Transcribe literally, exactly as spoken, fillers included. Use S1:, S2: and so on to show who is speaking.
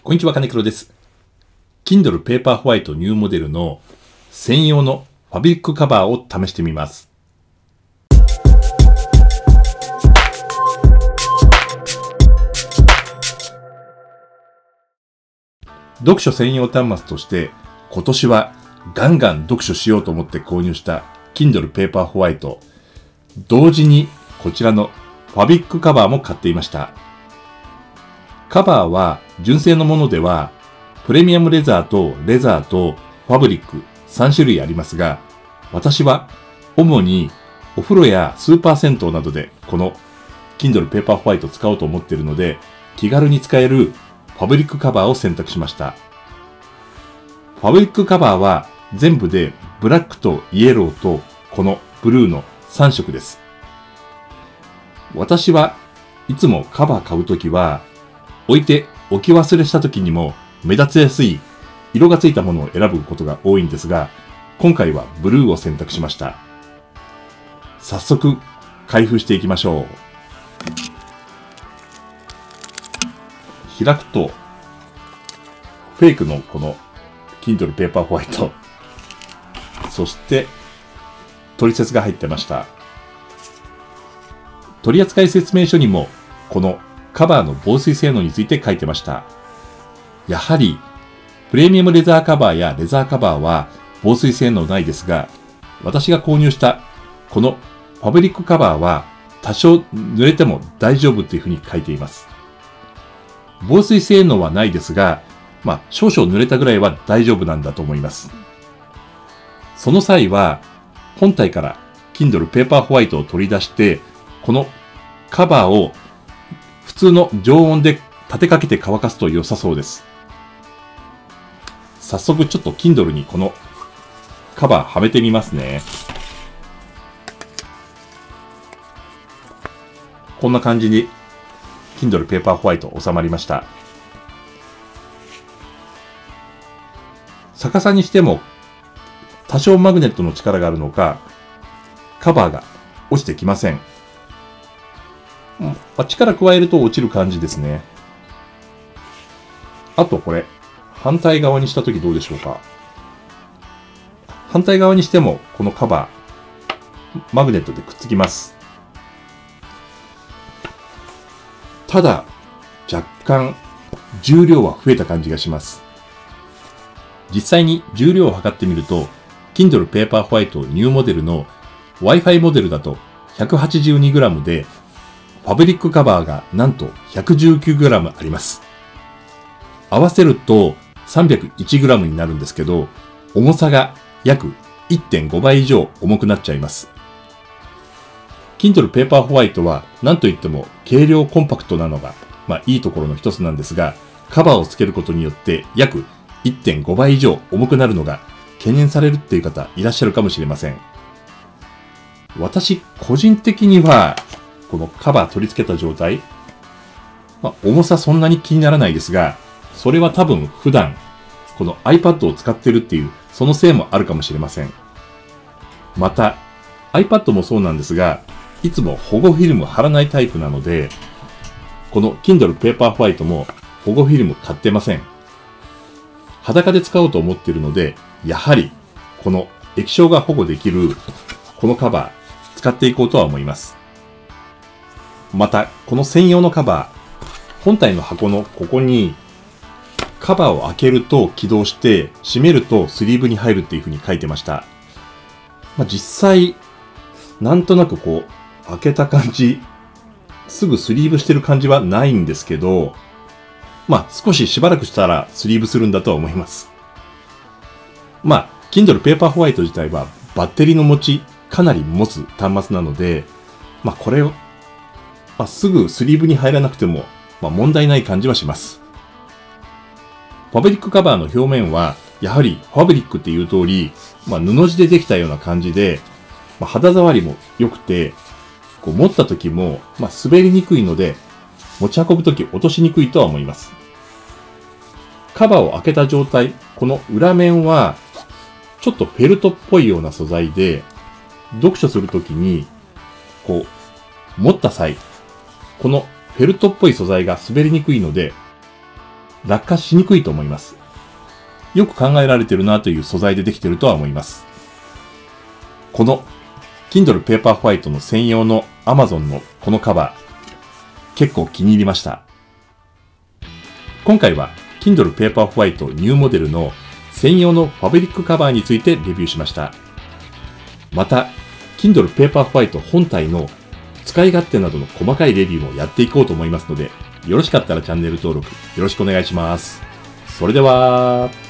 S1: こんにちは、金黒です。Kindle Paperwhite ニューモデルの専用のファブリックカバーを試してみます。読書専用端末として今年はガンガン読書しようと思って購入した Kindle Paperwhite。同時にこちらのファブリックカバーも買っていました。カバーは純正のものではプレミアムレザーとレザーとファブリックさん種類ありますが、私は主にお風呂やスーパー銭湯などでこの Kindle Paperwhite を使おうと思っているので、気軽に使えるファブリックカバーを選択しました。ファブリックカバーは全部でブラックとイエローとこのブルーのさん色です。私はいつもカバー買うときは置いて置き忘れしたときにも目立ちやすい色がついたものを選ぶことが多いんですが、今回はブルーを選択しました。早速開封していきましょう。開くとフェイクのこの Kindle Paperwhite、そして取説が入ってました。取扱説明書にもこのカバーの防水性能について書いてました。やはりプレミアムレザーカバーやレザーカバーは防水性能ないですが、私が購入したこのファブリックカバーは多少濡れても大丈夫というふうに書いています。防水性能はないですが、まあ少々濡れたぐらいは大丈夫なんだと思います。その際は本体から Kindle Paperwhite を取り出して、このカバーを普通の常温で立てかけて乾かすと良さそうです。早速ちょっと Kindle にこのカバーはめてみますね。こんな感じに Kindle Paperwhite 収まりました。逆さにしても多少マグネットの力があるのか、カバーが落ちてきません。力加えると落ちる感じですね。あとこれ、反対側にしたときどうでしょうか。反対側にしてもこのカバー、マグネットでくっつきます。ただ、若干重量は増えた感じがします。実際に重量を測ってみると、Kindle Paperwhite ニューモデルの Wi-Fi モデルだと ひゃくはちじゅうにグラム で、ファブリックカバーがなんと ひゃくじゅうきゅうグラム あります。合わせると さんびゃくいちグラム になるんですけど、重さが約 いってんご 倍以上重くなっちゃいます。Kindle Paperwhite は何といっても軽量コンパクトなのが、まあいいところの一つなんですが、カバーをつけることによって約 いってんご 倍以上重くなるのが懸念されるっていう方いらっしゃるかもしれません。私個人的にはこのカバー取り付けた状態、まあ、重さそんなに気にならないですが、それは多分普段この iPad を使ってるっていうそのせいもあるかもしれません。また iPad もそうなんですが、いつも保護フィルム貼らないタイプなので、この Kindle Paperwhite も保護フィルム買ってません。裸で使おうと思っているので、やはりこの液晶が保護できるこのカバー使っていこうとは思います。また、この専用のカバー、本体の箱のここにカバーを開けると起動して閉めるとスリーブに入るっていう風に書いてました。まあ、実際、なんとなくこう、開けた感じ、すぐスリーブしてる感じはないんですけど、まあ少ししばらくしたらスリーブするんだとは思います。まあ、Kindle Paperwhite 自体はバッテリーの持ちかなり持つ端末なので、まあこれをまあ、すぐスリーブに入らなくても、まあ、問題ない感じはします。ファブリックカバーの表面は、やはりファブリックっていう通り、まあ、布地でできたような感じで、まあ、肌触りも良くて、こう持った時も、まあ、滑りにくいので、持ち運ぶ時落としにくいとは思います。カバーを開けた状態、この裏面は、ちょっとフェルトっぽいような素材で、読書するときに、こう、持った際、このフェルトっぽい素材が滑りにくいので、 落下しにくいと思います。よく考えられてるなという素材でできてるとは思います。この Kindle Paperwhite の専用の Amazon のこのカバー、結構気に入りました。今回は Kindle Paperwhite ニューモデルの専用のファブリックカバーについてレビューしました。また、Kindle Paperwhite 本体の使い勝手などの細かいレビューもやっていこうと思いますので、よろしかったらチャンネル登録よろしくお願いします。それでは、